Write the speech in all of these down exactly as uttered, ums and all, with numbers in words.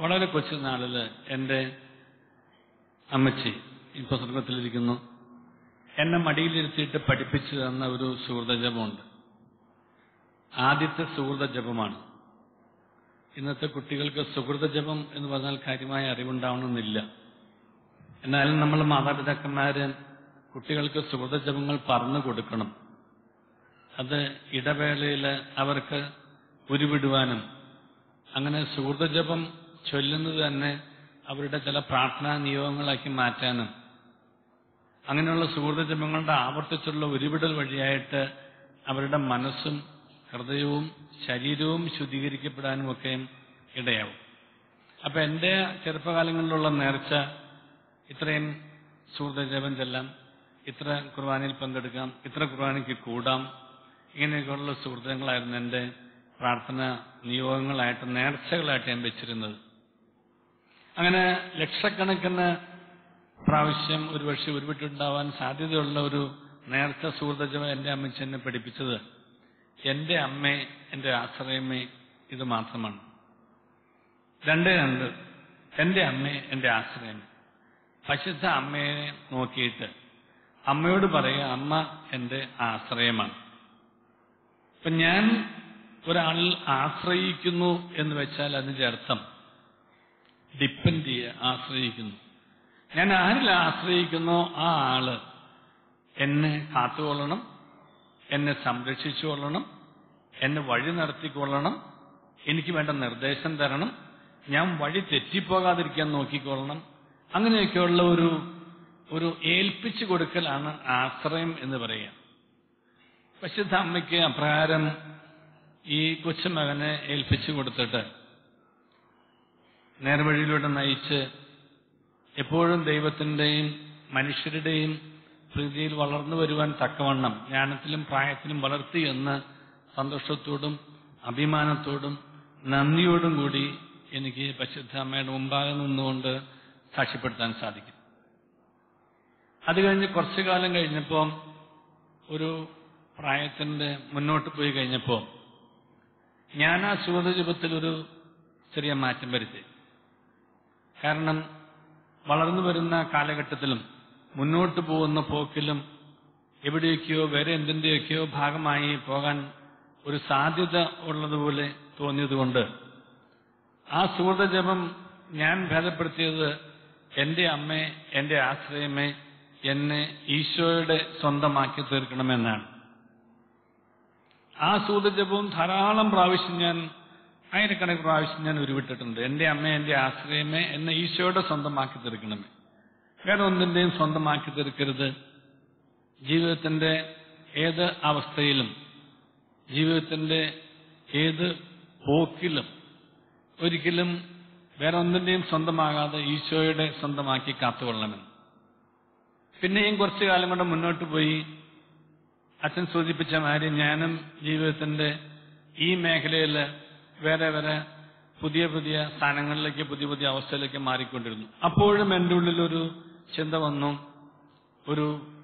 വളരെ കൊച്ചുനാളിൽ എൻ്റെ അമ്മച്ചി ഇപ്പോൾ സ്വർഗത്തിലിരിക്കുന്നു, എന്നെ മടിയിലിരുത്തിയിട്ട് പഠിപ്പിച്ചു തന്ന ഒരു സുഹൃത ജപമുണ്ട്. ആദ്യത്തെ സുഹൃത ജപമാണ്. ഇന്നത്തെ കുട്ടികൾക്ക് സുഹൃത ജപം എന്ന് പറഞ്ഞാൽ കാര്യമായ അറിവുണ്ടാവണമെന്നില്ല. എന്നാലും നമ്മൾ മാതാപിതാക്കന്മാര് കുട്ടികൾക്ക് സുഹൃത ജപങ്ങൾ പറഞ്ഞു കൊടുക്കണം. അത് ഇടവേളയിൽ അവർക്ക് ഉരുവിടുവാനും അങ്ങനെ സുഹൃത ജപം ചൊല്ലുന്നത് തന്നെ അവരുടെ ചില പ്രാർത്ഥനാ നിയോഗങ്ങളാക്കി മാറ്റാനും അങ്ങനെയുള്ള സുഹൃത ജപങ്ങളുടെ ആവർത്തിച്ചുള്ള ഉരുവിടൽ വഴിയായിട്ട് അവരുടെ മനസ്സും ഹൃദയവും ശരീരവും ശുദ്ധീകരിക്കപ്പെടാനും ഒക്കെ ഇടയാവും. അപ്പൊ എൻ്റെ ചെറുപ്പകാലങ്ങളിലുള്ള നേർച്ച ഇത്രയും സുഹൃത ജപം ചെല്ലാം, ഇത്ര കുർബാനയിൽ പങ്കെടുക്കാം, ഇത്ര കുർബാനയ്ക്ക് കൂടാം, ഇങ്ങനെയൊക്കെയുള്ള സുഹൃത്തുക്കളായിരുന്നു എൻ്റെ പ്രാർത്ഥന നിയോഗങ്ങളായിട്ട് നേർച്ചകളായിട്ട് ഞാൻ വെച്ചിരുന്നത്. അങ്ങനെ ലക്ഷക്കണക്കിന് പ്രാവശ്യം ഒരുപക്ഷെ ഉരുവിട്ടുണ്ടാവാൻ സാധ്യതയുള്ള ഒരു നേർച്ച സുഹൃത ജപം എൻ്റെ അമ്മച്ചി എന്നെ പഠിപ്പിച്ചത് എൻ്റെ അമ്മേ എൻ്റെ ആശ്രയമേ ഇത് മാത്രമാണ്. രണ്ടേ രണ്ട്, എൻ്റെ അമ്മേ എൻ്റെ ആശ്രയമേ. പരിശുദ്ധ അമ്മയെ നോക്കിയിട്ട് അമ്മയോട് പറയുക, അമ്മ എൻ്റെ ആശ്രയമാണ്. ഇപ്പൊ ഞാൻ ഒരാളിൽ ആശ്രയിക്കുന്നു എന്ന് വെച്ചാൽ അതിന്റെ അർത്ഥം ഡിപ്പെൻഡ് ചെയ്യുക, ആശ്രയിക്കുന്നു. ഞാൻ ആരിൽ ആശ്രയിക്കുന്നോ ആ ആള് എന്നെ കാത്തുകൊള്ളണം, എന്നെ സംരക്ഷിച്ചുകൊള്ളണം, എന്നെ വഴി നടത്തിക്കൊള്ളണം, എനിക്ക് വേണ്ട നിർദ്ദേശം തരണം, ഞാൻ വഴി തെറ്റിപ്പോകാതിരിക്കാൻ നോക്കിക്കൊള്ളണം. അങ്ങനെയൊക്കെയുള്ള ഒരു ഒരു ഏൽപ്പിച്ചു കൊടുക്കലാണ് ആശ്രയം എന്ന് പറയുക. പരിശുദ്ധ അമ്മയ്ക്ക് അപ്രകാരം ഈ കൊച്ചുമകനെ ഏൽപ്പിച്ചു കൊടുത്തിട്ട് നേർവഴിയിലൂടെ നയിച്ച് എപ്പോഴും ദൈവത്തിന്റെയും മനുഷ്യരുടെയും പ്രീതിയിൽ വളർന്നു വരുവാൻ തക്കവണ്ണം ജ്ഞാനത്തിലും പ്രായത്തിലും വളർത്തി എന്ന് സന്തോഷത്തോടും അഭിമാനത്തോടും നന്ദിയോടും കൂടി എനിക്ക് പരിശുദ്ധ അമ്മയുടെ മുമ്പാകെ നിന്നുകൊണ്ട് സാക്ഷ്യപ്പെടുത്താൻ സാധിക്കും. അത് കഴിഞ്ഞ് കുറച്ചു കാലം കഴിഞ്ഞപ്പോൾ ഒരു പ്രായത്തിന്റെ മുന്നോട്ട് പോയി കഴിഞ്ഞപ്പോൾ ഞാൻ ആ സുഹൃത ജപത്തിൽ ഒരു ചെറിയ മാറ്റം വരുത്തി. കാരണം വളർന്നു വരുന്ന കാലഘട്ടത്തിലും മുന്നോട്ട് പോകുന്ന പോക്കിലും എവിടെയൊക്കെയോ വേറെ എന്തിൻ്റെയൊക്കെയോ ഭാഗമായി പോകാൻ ഒരു സാധ്യത ഉള്ളതുപോലെ തോന്നിയതുകൊണ്ട് ആ സുഹൃത ജപം ഞാൻ ഭേദപ്പെടുത്തിയത് എൻ്റെ അമ്മേ എൻ്റെ ആശ്രയമേ എന്നെ ഈശോയുടെ സ്വന്തമാക്കി തീർക്കണമെന്നാണ്. ആ സുഹൃത ജപവും ധാരാളം പ്രാവശ്യം ഞാൻ ആയിരക്കണക്കിന് പ്രാവശ്യം ഞാൻ ഉരുവിട്ടിട്ടുണ്ട്. എൻ്റെ അമ്മ എൻ്റെ ആശ്രയമേ എന്നെ ഈശോയുടെ സ്വന്തമാക്കി തീർക്കണമേ. വേറെ ഒന്നിന്റെയും സ്വന്തമാക്കി തീർക്കരുത്. ജീവിതത്തിന്റെ ഏത് അവസ്ഥയിലും ജീവിതത്തിന്റെ ഏത് പോക്കിലും ഒരിക്കലും വേറെ ഒന്നിന്റെയും സ്വന്തമാകാതെ ഈശോയുടെ സ്വന്തമാക്കി കാത്തുകൊള്ളണമെന്ന്. പിന്നെയും കുറച്ചു കാലം കൊണ്ട് മുന്നോട്ട് പോയി അച്ഛൻ സൂചിപ്പിച്ച മാതിരി ഞാനും ജീവിതത്തിന്റെ ഈ മേഖലയിൽ വേറെ വേറെ പുതിയ പുതിയ സ്ഥാനങ്ങളിലേക്ക് പുതിയ പുതിയ അവസ്ഥയിലേക്ക് മാറിക്കൊണ്ടിരുന്നു. അപ്പോഴും എൻ്റെ ഉള്ളിലൊരു ചിന്ത വന്നു, ഒരു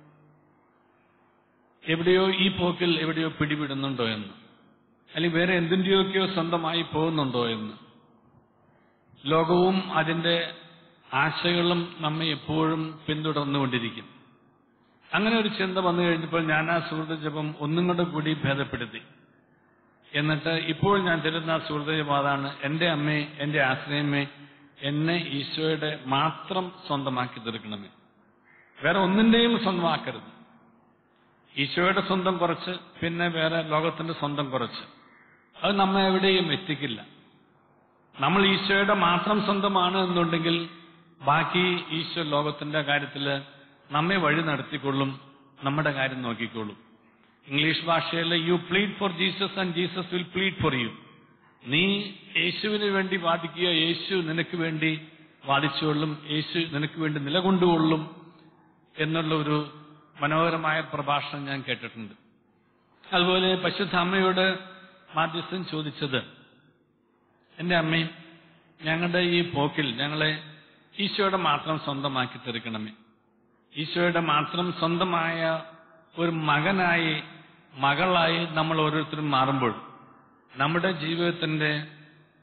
എവിടെയോ ഈ പോക്കിൽ എവിടെയോ പിടിവിടുന്നുണ്ടോ എന്ന്, അല്ലെങ്കിൽ വേറെ എന്തിൻ്റെയൊക്കെയോ സ്വന്തമായി പോകുന്നുണ്ടോ എന്ന്. ലോകവും അതിന്റെ ആശകളും നമ്മെ എപ്പോഴും പിന്തുടർന്നുകൊണ്ടിരിക്കും. അങ്ങനെ ഒരു ചിന്ത വന്നു കഴിഞ്ഞപ്പോൾ ഞാൻ ആ സുഹൃത ജപം ഒന്നും കൂടെ കൂടി ഭേദപ്പെടുത്തി. എന്നിട്ട് ഇപ്പോൾ ഞാൻ തരുന്ന സുഹൃത ജപം അതാണ്, എൻ്റെ അമ്മേ എൻ്റെ ആശ്രയമേ എന്നെ ഈശോയുടെ മാത്രം സ്വന്തമാക്കി തീർക്കണമേ. വേറെ ഒന്നിന്റെയും സ്വന്തമാക്കരുത്. ഈശോയുടെ സ്വന്തം കുറച്ച്, പിന്നെ വേറെ ലോകത്തിന്റെ സ്വന്തം കുറച്ച്, അത് നമ്മെ എവിടെയും എത്തിക്കില്ല. നമ്മൾ ഈശോയുടെ മാത്രം സ്വന്തമാണ് എന്നുണ്ടെങ്കിൽ ബാക്കി ഈശോ ലോകത്തിന്റെ കാര്യത്തിൽ നമ്മെ വഴി നടത്തിക്കൊള്ളും, നമ്മുടെ കാര്യം നോക്കിക്കൊള്ളും. ഇംഗ്ലീഷ് ഭാഷയിൽ you plead for Jesus and Jesus will plead for you. നീ യേശുവിന് വേണ്ടി വാദിക്കുക, യേശു നിനക്ക് വേണ്ടി വാദിച്ചുകൊള്ളും, യേശു നിനക്ക് വേണ്ടി നിലകൊണ്ടുകൊള്ളും എന്നുള്ള ഒരു മനോഹരമായ പ്രഭാഷണം ഞാൻ കേട്ടിട്ടുണ്ട്. അതുപോലെ പരിശുദ്ധ അമ്മയോട് മാധ്യസ്ഥൻ ചോദിച്ചത്, എൻ്റെ അമ്മയും ഞങ്ങളുടെ ഈ പോക്കിൽ ഞങ്ങളെ ഈശോയുടെ മാത്രം സ്വന്തമാക്കി തീർക്കണമേ. ഈശോയുടെ മാത്രം സ്വന്തമായ ഒരു മകനായി മകളായി നമ്മൾ ഓരോരുത്തരും മാറുമ്പോൾ നമ്മുടെ ജീവിതത്തിന്റെ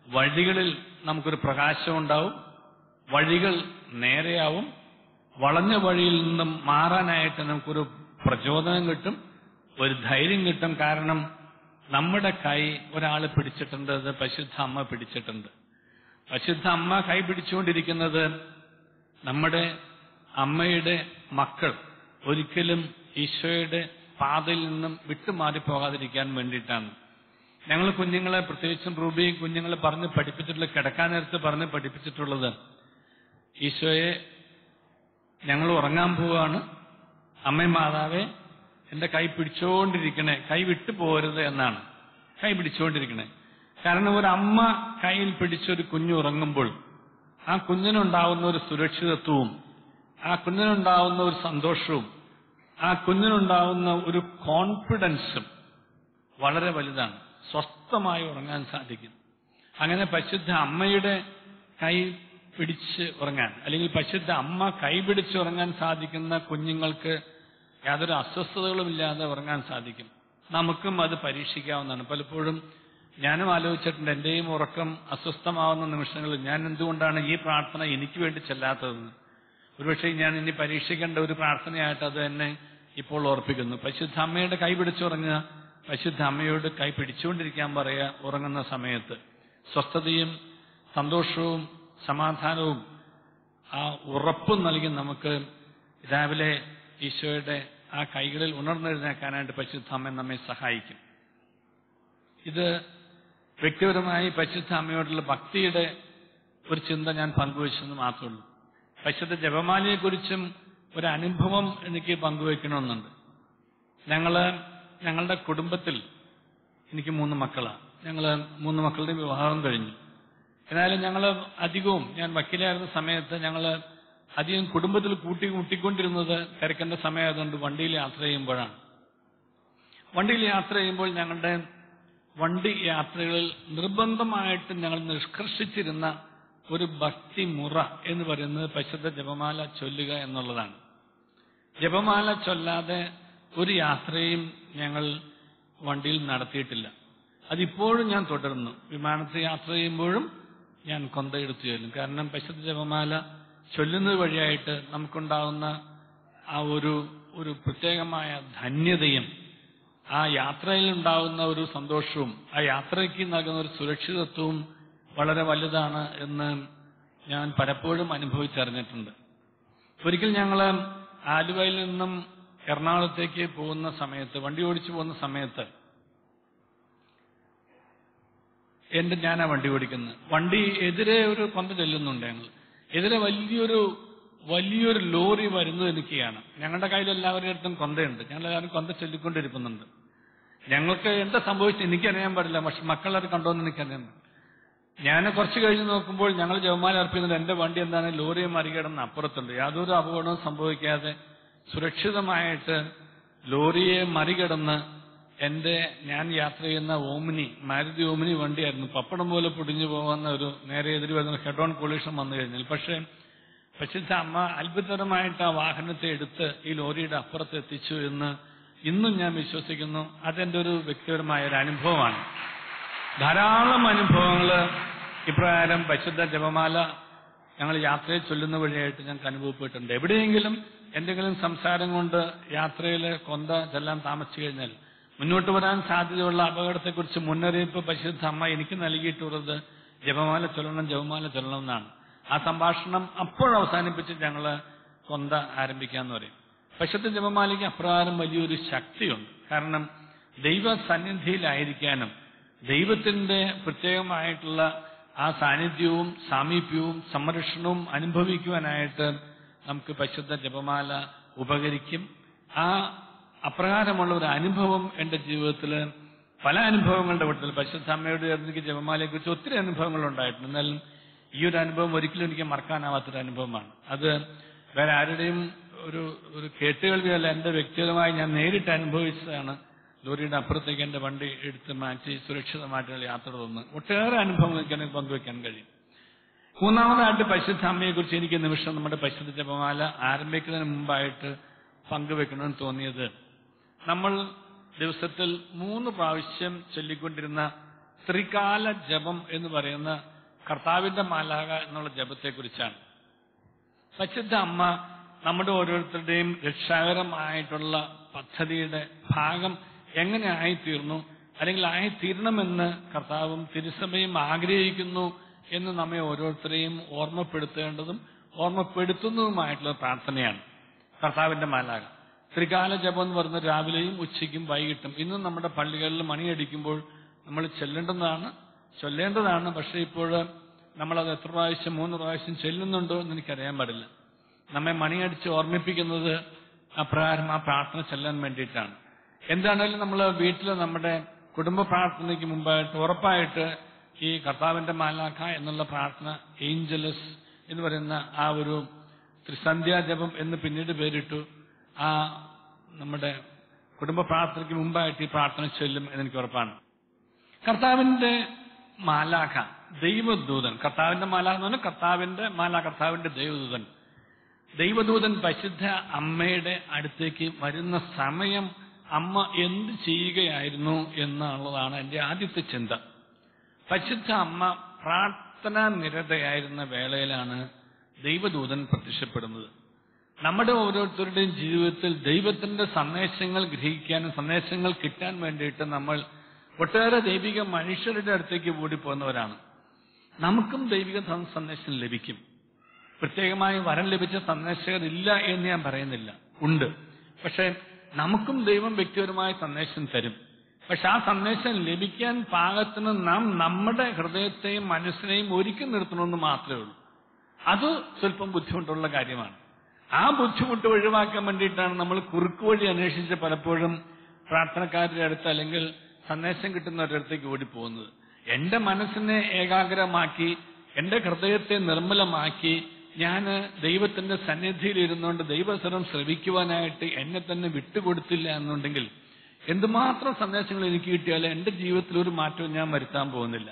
വഴികളിൽ നമുക്കൊരു പ്രകാശം ഉണ്ടാവും, വഴികൾ നേരെയാവും, വളഞ്ഞ വഴിയിൽ നിന്നും മാറാനായിട്ട് നമുക്കൊരു പ്രചോദനം കിട്ടും, ഒരു ധൈര്യം കിട്ടും. കാരണം നമ്മുടെ കൈ ഒരാൾ പിടിച്ചിട്ടുണ്ട്, അത് പരിശുദ്ധ അമ്മ പിടിച്ചിട്ടുണ്ട്. പരിശുദ്ധ അമ്മ കൈ പിടിച്ചുകൊണ്ടിരിക്കുന്നത് നമ്മുടെ അമ്മയുടെ മക്കൾ ഒരിക്കലും ഈശോയുടെ പാതയിൽ നിന്നും വിട്ടുമാറിപ്പോകാതിരിക്കാൻ വേണ്ടിയിട്ടാണ്. ഞങ്ങൾ കുഞ്ഞുങ്ങളെ, പ്രത്യേകിച്ചും റൂബിയും കുഞ്ഞുങ്ങളെ പറഞ്ഞ് പഠിപ്പിച്ചിട്ടുള്ള, കിടക്കാൻ നേരത്ത് പറഞ്ഞ് പഠിപ്പിച്ചിട്ടുള്ളത്, ഈശോയെ ഞങ്ങൾ ഉറങ്ങാൻ പോവാണ്, അമ്മേ മാതാവേ എന്റെ കൈ പിടിച്ചുകൊണ്ടിരിക്കണേ, കൈ വിട്ടു പോകരുത് എന്നാണ്. കൈ പിടിച്ചുകൊണ്ടിരിക്കണേ. കാരണം ഒരു അമ്മ കയ്യിൽ പിടിച്ചൊരു കുഞ്ഞു ഉറങ്ങുമ്പോൾ ആ കുഞ്ഞിനുണ്ടാവുന്ന ഒരു സുരക്ഷിതത്വവും, ആ കുഞ്ഞിനുണ്ടാവുന്ന ഒരു സന്തോഷവും, ആ കുഞ്ഞിനുണ്ടാവുന്ന ഒരു കോൺഫിഡൻസും വളരെ വലുതാണ്. സ്വസ്ഥമായി ഉറങ്ങാൻ സാധിക്കും. അങ്ങനെ പരിശുദ്ധ അമ്മയുടെ കൈ പിടിച്ച് ഉറങ്ങാൻ, അല്ലെങ്കിൽ പരിശുദ്ധ അമ്മ കൈ പിടിച്ച് ഉറങ്ങാൻ സാധിക്കുന്ന കുഞ്ഞുങ്ങൾക്ക് യാതൊരു അസ്വസ്ഥതകളുമില്ലാതെ ഉറങ്ങാൻ സാധിക്കും. നമുക്കും അത് പരീക്ഷിക്കാവുന്നതാണ്. പലപ്പോഴും ഞാനും ആലോചിച്ചിട്ടുണ്ട്, എന്റെയും ഉറക്കം അസ്വസ്ഥമാവുന്ന നിമിഷങ്ങളിൽ ഞാൻ എന്തുകൊണ്ടാണ് ഈ പ്രാർത്ഥന എനിക്ക് വേണ്ടി ചെല്ലാത്തതെന്ന്. ഒരുപക്ഷെ ഞാൻ ഇനി പരീക്ഷിക്കേണ്ട ഒരു പ്രാർത്ഥനയായിട്ട് അത് എന്നെ ഇപ്പോൾ ഓർപ്പിക്കുന്നു. പരിശുദ്ധ അമ്മയുടെ കൈ പിടിച്ചുറങ്ങുക, പരിശുദ്ധ അമ്മയോട് കൈ പിടിച്ചുകൊണ്ടിരിക്കാൻ പറയുക. ഉറങ്ങുന്ന സമയത്ത് സ്വസ്ഥതയും സന്തോഷവും സമാധാനവും ആ ഉറപ്പും നൽകി നമുക്ക് രാവിലെ ഈശോയുടെ ആ കൈകളിൽ ഉണർന്നെഴുന്നേക്കാനായിട്ട് പരിശുദ്ധ അമ്മ നമ്മെ സഹായിക്കും. ഇത് വ്യക്തിപരമായി പരിശുദ്ധ അമ്മയോടുള്ള ഭക്തിയുടെ ഒരു ചിന്ത ഞാൻ പങ്കുവച്ചെന്ന് മാത്രമേ ഉള്ളൂ. പരിശുദ്ധ ജപമാലയെക്കുറിച്ചും ഒരു അനുഭവം എനിക്ക് പങ്കുവയ്ക്കണമെന്നുണ്ട്. ഞങ്ങള് ഞങ്ങളുടെ കുടുംബത്തിൽ, എനിക്ക് മൂന്ന് മക്കളാണ്. ഞങ്ങള് മൂന്ന് മക്കളുടെ വിവാഹം കഴിഞ്ഞു. എന്നാലും ഞങ്ങൾ അധികവും, ഞാൻ വക്കീലായിരുന്ന സമയത്ത് ഞങ്ങൾ അധികം കുടുംബത്തിൽ കൂട്ടി മുട്ടിക്കൊണ്ടിരുന്നത് തിരക്കേണ്ട സമയമായതുകൊണ്ട് വണ്ടിയിൽ യാത്ര ചെയ്യുമ്പോഴാണ്. വണ്ടിയിൽ യാത്ര ചെയ്യുമ്പോൾ ഞങ്ങളുടെ വണ്ടി യാത്രകളിൽ നിർബന്ധമായിട്ട് ഞങ്ങൾ നിഷ്കർഷിച്ചിരുന്ന ഒരു ഭക്തി മുറ എന്ന് പറയുന്നത് പരിശുദ്ധ ജപമാല ചൊല്ലുക എന്നുള്ളതാണ്. ജപമാല ചൊല്ലാതെ ഒരു യാത്രയും ഞങ്ങൾ വണ്ടിയിൽ നടത്തിയിട്ടില്ല. അതിപ്പോഴും ഞാൻ തുടരുന്നു. വിമാനത്തിൽ യാത്ര ചെയ്യുമ്പോഴും ഞാൻ കൊന്തയെടുത്തു ചൊല്ലും. കാരണം പരിശുദ്ധ ജപമാല ചൊല്ലുന്നത് വഴിയായിട്ട് നമുക്കുണ്ടാകുന്ന ആ ഒരു ഒരു പ്രത്യേകമായ ധന്യതയും ആ യാത്രയിൽ ഉണ്ടാകുന്ന ഒരു സന്തോഷവും ആ യാത്രയ്ക്ക് നൽകുന്ന ഒരു സുരക്ഷിതത്വവും വളരെ വലുതാണ് എന്ന് ഞാൻ പലപ്പോഴും അനുഭവിച്ചറിഞ്ഞിട്ടുണ്ട്. ഒരിക്കൽ ഞങ്ങൾ ആലുവയിൽ നിന്നും എറണാകുളത്തേക്ക് പോകുന്ന സമയത്ത്, വണ്ടി ഓടിച്ചു പോകുന്ന സമയത്ത്, എന്റെ ഞാനാ വണ്ടി ഓടിക്കുന്നത്. വണ്ടി എതിരെ ഒരു കൊന്ത ചെല്ലുന്നുണ്ട്. ഞങ്ങൾ എതിരെ വലിയൊരു വലിയൊരു ലോറി വരുന്നത് എനിക്കാണ്. ഞങ്ങളുടെ കയ്യിൽ എല്ലാവരുടെ അടുത്തും കൊന്തയുണ്ട്. ഞങ്ങളെല്ലാവരും കൊന്ത ചൊല്ലിക്കൊണ്ടിരിക്കുന്നുണ്ട്. ഞങ്ങൾക്ക് എന്താ സംഭവിച്ചത് എനിക്കറിയാൻ പാടില്ല, പക്ഷെ മക്കളത് കണ്ടോന്ന് എനിക്കറിയാൻ പാടില്ല. ഞാൻ കുറച്ച് കഴിഞ്ഞ് നോക്കുമ്പോൾ ഞങ്ങൾ ജപമാല അർപ്പിക്കുന്നത് എന്റെ വണ്ടി എന്താണ് ലോറിയെ മറികടന്ന് അപ്പുറത്തുണ്ട്. യാതൊരു അപകടവും സംഭവിക്കാതെ സുരക്ഷിതമായിട്ട് ലോറിയെ മറികടന്ന് എന്റെ ഞാൻ യാത്ര ചെയ്യുന്ന ഓമിനി, മാരുതി ഓമിനി വണ്ടിയായിരുന്നു. പപ്പടം പോലെ പൊടിഞ്ഞു പോകുന്ന ഒരു നേരെ എതിര് വരുന്ന ഹെഡ് ഓൺ കൊളീഷൻ വന്നു കഴിഞ്ഞാൽ. പക്ഷേ പരിശുദ്ധ അമ്മ അത്ഭുതകരമായിട്ട് ആ വാഹനത്തെ എടുത്ത് ഈ ലോറിയുടെ അപ്പുറത്ത് എത്തിച്ചു എന്ന് ഇന്നും ഞാൻ വിശ്വസിക്കുന്നു. അതെന്റെ ഒരു വ്യക്തിപരമായ ഒരു അനുഭവമാണ്. ധാരാളം അനുഭവങ്ങൾ ഇപ്രകാരം പരിശുദ്ധ ജപമാല ഞങ്ങൾ യാത്രയിൽ ചൊല്ലുന്ന വഴിയായിട്ട് ഞങ്ങൾക്ക് അനുഭവപ്പെട്ടിട്ടുണ്ട്. എവിടെയെങ്കിലും എന്തെങ്കിലും സംസാരം കൊണ്ട് യാത്രയിൽ കൊന്ത ചെല്ലാൻ താമസിച്ചു കഴിഞ്ഞാൽ മുന്നോട്ട് വരാൻ സാധ്യതയുള്ള അപകടത്തെക്കുറിച്ച് മുന്നറിയിപ്പ് പരിശുദ്ധ അമ്മ എനിക്ക് നൽകിയിട്ടുള്ളത് ജപമാല ചൊല്ലണം, ജപമാല ചൊല്ലണം എന്നാണ്. ആ സംഭാഷണം അപ്പോഴവസാനിപ്പിച്ച് ഞങ്ങൾ കൊന്ത ആരംഭിക്കാന്ന് പറയും. പരിശുദ്ധ ജപമാലയ്ക്ക് അപ്രകാരം വലിയൊരു ശക്തിയുണ്ട്. കാരണം ദൈവ സന്നിധിയിലായിരിക്കാനും ദൈവത്തിന്റെ പ്രത്യേകമായിട്ടുള്ള ആ സാന്നിധ്യവും സാമീപ്യവും സംരക്ഷണവും അനുഭവിക്കുവാനായിട്ട് നമുക്ക് പരിശുദ്ധ ജപമാല ഉപകരിക്കും. ആ അപ്രകാരമുള്ള ഒരു അനുഭവം എന്റെ ജീവിതത്തിൽ, പല അനുഭവങ്ങളുടെ കൂട്ടത്തിൽ പരിശുദ്ധ അമ്മയോട് എനിക്ക് ജപമാലയെക്കുറിച്ച് ഒത്തിരി അനുഭവങ്ങൾ ഉണ്ടായിട്ടുണ്ട്. എന്നാലും ഈ ഒരു അനുഭവം ഒരിക്കലും എനിക്ക് മറക്കാനാവാത്തൊരു അനുഭവമാണ്. അത് വേറെ ആരുടെയും ഒരു ഒരു കേട്ടുകേൾവിയല്ല, എന്റെ വ്യക്തിപരമായി ഞാൻ നേരിട്ട് അനുഭവിച്ചതാണ്. ലോറിയുടെ അപ്പുറത്തേക്ക് എന്റെ വണ്ടി എടുത്ത് മാറ്റി സുരക്ഷിതമായിട്ടുള്ള യാത്ര തോന്നുന്നു. ഒട്ടേറെ അനുഭവങ്ങൾ എനിക്ക് പങ്കുവെക്കാൻ കഴിയും. മൂന്നാമതായിട്ട് പരിശുദ്ധ അമ്മയെക്കുറിച്ച് എനിക്ക് നിമിഷം നമ്മുടെ പരിശുദ്ധ ജപമാല ആരംഭിക്കുന്നതിന് മുമ്പായിട്ട് പങ്കുവെക്കണമെന്ന് തോന്നിയത്, നമ്മൾ ദിവസത്തിൽ മൂന്ന് പ്രാവശ്യം ചൊല്ലിക്കൊണ്ടിരുന്ന ത്രികാല ജപം എന്ന് പറയുന്ന കർത്താവിന്റെ മാലാഖ എന്നുള്ള ജപത്തെക്കുറിച്ചാണ്. പരിശുദ്ധ അമ്മ നമ്മുടെ ഓരോരുത്തരുടെയും രക്ഷാകരമായിട്ടുള്ള പദ്ധതിയുടെ ഭാഗം എങ്ങനെ ആയിത്തീർന്നു, അല്ലെങ്കിൽ ആയിത്തീരണമെന്ന് കർത്താവും തിരുസഭയും ആഗ്രഹിക്കുന്നു എന്ന് നമ്മെ ഓരോരുത്തരെയും ഓർമ്മപ്പെടുത്തേണ്ടതും ഓർമ്മപ്പെടുത്തുന്നതുമായിട്ടുള്ള പ്രാർത്ഥനയാണ് കർത്താവിന്റെ മാലാഖ. ത്രികാല ജപം എന്ന് പറഞ്ഞ രാവിലെയും ഉച്ചയ്ക്കും വൈകിട്ടും ഇന്നും നമ്മുടെ പള്ളികളിൽ മണിയടിക്കുമ്പോൾ നമ്മൾ ചെല്ലേണ്ടതാണ് ചൊല്ലേണ്ടതാണ്. പക്ഷെ ഇപ്പോൾ നമ്മളത് എത്ര പ്രാവശ്യം മൂന്ന് പ്രാവശ്യം ചെല്ലുന്നുണ്ടോ എന്ന് എനിക്കറിയാൻ പാടില്ല. നമ്മെ മണിയടിച്ച് ഓർമ്മിപ്പിക്കുന്നത് അപ്രകാരം ആ പ്രാർത്ഥന ചെല്ലാൻ വേണ്ടിയിട്ടാണ്. എന്താണേലും നമ്മൾ വീട്ടിൽ നമ്മുടെ കുടുംബ പ്രാർത്ഥനയ്ക്ക് മുമ്പായിട്ട് ഉറപ്പായിട്ട് ഈ കർത്താവിന്റെ മാലാഖ എന്നുള്ള പ്രാർത്ഥന, ഏഞ്ചലസ് എന്ന് പറയുന്ന ആ ഒരു ത്രിസന്ധ്യാജപം എന്ന് പിന്നീട് പേരിട്ടു, ആ നമ്മുടെ കുടുംബ പ്രാർത്ഥനയ്ക്ക് മുമ്പായിട്ട് ഈ പ്രാർത്ഥന ചൊല്ലും എന്നെനിക്ക് ഉറപ്പാണ്. കർത്താവിന്റെ മാലാഖ, ദൈവദൂതൻ, കർത്താവിന്റെ മാലാഖ എന്ന് പറഞ്ഞാൽ കർത്താവിന്റെ മാലാ, കർത്താവിന്റെ ദൈവദൂതൻ. ദൈവദൂതൻ പരിശുദ്ധ അമ്മയുടെ അടുത്തേക്ക് വരുന്ന സമയം അമ്മ എന്ത് ചെയ്യുകയായിരുന്നു എന്നുള്ളതാണ് എൻ്റെ ആദ്യത്തെ ചിന്ത. പരിശുദ്ധ അമ്മ പ്രാർത്ഥനാ നിരതയായിരുന്ന വേളയിലാണ് ദൈവദൂതൻ പ്രത്യക്ഷപ്പെടുന്നത്. നമ്മുടെ ഓരോരുത്തരുടെയും ജീവിതത്തിൽ ദൈവത്തിന്റെ സന്ദേശങ്ങൾ ഗ്രഹിക്കാനും സന്ദേശങ്ങൾ കിട്ടാൻ വേണ്ടിയിട്ട് നമ്മൾ ഒട്ടേറെ ദൈവിക മനുഷ്യരുടെ അടുത്തേക്ക് ഓടിപ്പോകുന്നവരാണ്. നമുക്കും ദൈവിക സന്ദേശം ലഭിക്കും. പ്രത്യേകമായി വരം ലഭിച്ച സന്ദേശകർ ഇല്ല എന്ന് ഞാൻ പറയുന്നില്ല, ഉണ്ട്. പക്ഷെ നമുക്കും ദൈവം വ്യക്തിപരമായ സന്ദേശം തരും. പക്ഷെ ആ സന്ദേശം ലഭിക്കാൻ പാകത്തിന് നാം നമ്മുടെ ഹൃദയത്തെയും മനസ്സിനെയും ഒരുക്കി നിർത്തണമെന്ന് മാത്രമേ ഉള്ളൂ. അത് സ്വല്പം ബുദ്ധിമുട്ടുള്ള കാര്യമാണ്. ആ ബുദ്ധിമുട്ട് ഒഴിവാക്കാൻ വേണ്ടിയിട്ടാണ് നമ്മൾ കുറുക്ക് വഴി അന്വേഷിച്ച് പലപ്പോഴും പ്രാർത്ഥനക്കാരുടെ അടുത്ത് അല്ലെങ്കിൽ സന്ദേശം കിട്ടുന്നവരുടെ അടുത്തേക്ക് ഓടിപ്പോകുന്നത്. എന്റെ മനസ്സിനെ ഏകാഗ്രമാക്കി എന്റെ ഹൃദയത്തെ നിർമ്മലമാക്കി ഞാൻ ദൈവത്തിന്റെ സന്നിധിയിൽ ഇരുന്നുകൊണ്ട് ദൈവസ്വരം ശ്രവിക്കുവാനായിട്ട് എന്നെ തന്നെ വിട്ടുകൊടുത്തില്ല എന്നുണ്ടെങ്കിൽ എന്തുമാത്രം സന്ദേശങ്ങൾ എനിക്ക് കിട്ടിയാലും എന്റെ ജീവിതത്തിൽ ഒരു മാറ്റവും ഞാൻ വരുത്താൻ പോകുന്നില്ല.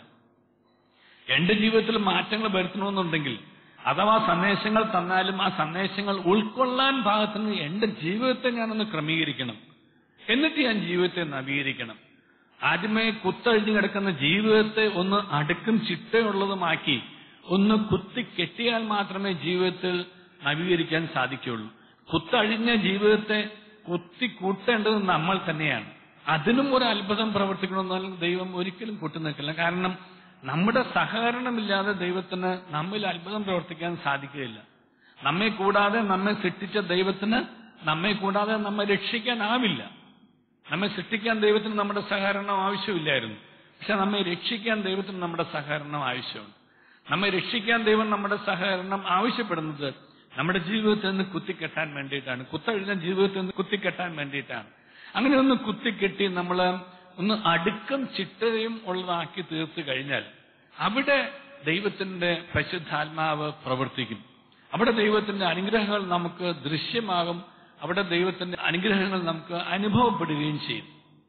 എന്റെ ജീവിതത്തിൽ മാറ്റങ്ങൾ വരുത്തണമെന്നുണ്ടെങ്കിൽ അഥവാ സന്ദേശങ്ങൾ തന്നാലും ആ സന്ദേശങ്ങൾ ഉൾക്കൊള്ളാൻ പാകത്തിന് എന്റെ ജീവിതത്തെ ഞാനൊന്ന് ക്രമീകരിക്കണം. എന്നിട്ട് ഞാൻ ജീവിതത്തെ നവീകരിക്കണം. ആദ്യമേ കുത്തഴിഞ്ഞു കിടക്കുന്ന ജീവിതത്തെ ഒന്ന് അടുക്കും ചിട്ടയുള്ളതുമാക്കി ഒന്ന് കുത്തി കെട്ടിയാൽ മാത്രമേ ജീവിതത്തിൽ നവീകരിക്കാൻ സാധിക്കുകയുള്ളൂ. കുത്തഴിഞ്ഞ ജീവിതത്തെ കുത്തി കൂട്ടേണ്ടത് നമ്മൾ തന്നെയാണ്. അതിനും ഒരു അത്ഭുതം പ്രവർത്തിക്കണമെന്നാൽ ദൈവം ഒരിക്കലും കൂട്ടുനിൽക്കില്ല. കാരണം നമ്മുടെ സഹകരണമില്ലാതെ ദൈവത്തിന് നമ്മിൽ അത്ഭുതം പ്രവർത്തിക്കാൻ സാധിക്കുകയില്ല. നമ്മെ കൂടാതെ നമ്മെ സൃഷ്ടിച്ച ദൈവത്തിന് നമ്മെ കൂടാതെ നമ്മെ രക്ഷിക്കാനാവില്ല. നമ്മെ സൃഷ്ടിക്കാൻ ദൈവത്തിന് നമ്മുടെ സഹകരണം ആവശ്യമില്ലായിരുന്നു. പക്ഷെ നമ്മെ രക്ഷിക്കാൻ ദൈവത്തിന് നമ്മുടെ സഹകരണം ആവശ്യമുണ്ട്. നമ്മെ രക്ഷിക്കാൻ ദൈവം നമ്മുടെ സഹകരണം ആവശ്യപ്പെടുന്നത് നമ്മുടെ ജീവിതത്തിൽ നിന്ന് കുത്തിക്കെട്ടാൻ വേണ്ടിയിട്ടാണ്. കുത്തഴിഞ്ഞ ജീവിതത്തിൽ നിന്ന് കുത്തിക്കെട്ടാൻ വേണ്ടിയിട്ടാണ്. അങ്ങനെ ഒന്ന് കുത്തിക്കെട്ടി നമ്മൾ ഒന്ന് അടുക്കം ചിട്ടയും ഉള്ളതാക്കി തീർത്തു കഴിഞ്ഞാൽ അവിടെ ദൈവത്തിന്റെ പരിശുദ്ധാത്മാവ് പ്രവർത്തിക്കും. അവിടെ ദൈവത്തിന്റെ അനുഗ്രഹങ്ങൾ നമുക്ക് ദൃശ്യമാകും. അവിടെ ദൈവത്തിന്റെ അനുഗ്രഹങ്ങൾ നമുക്ക് അനുഭവപ്പെടുകയും ചെയ്യും.